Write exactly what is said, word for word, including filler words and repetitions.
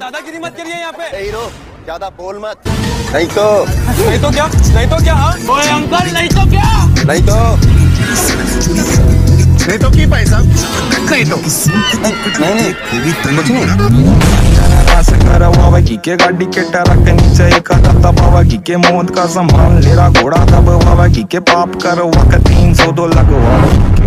दादागिरी मत करिए यहाँ पे। हीरो ज्यादा बोल मत, नहीं तो नहीं तो क्या, नहीं तो क्या? ओए अंकल, नहीं तो क्या? नहीं तो नहीं तो की भाई साहब, नहीं तो नहीं नहीं कुछ नहीं। के गाड़ी के टरक नीचे एक दबावा के मौत का संभाल लेरा घोड़ा दबावा के पाप कर वक्त तीन सौ दो लगवा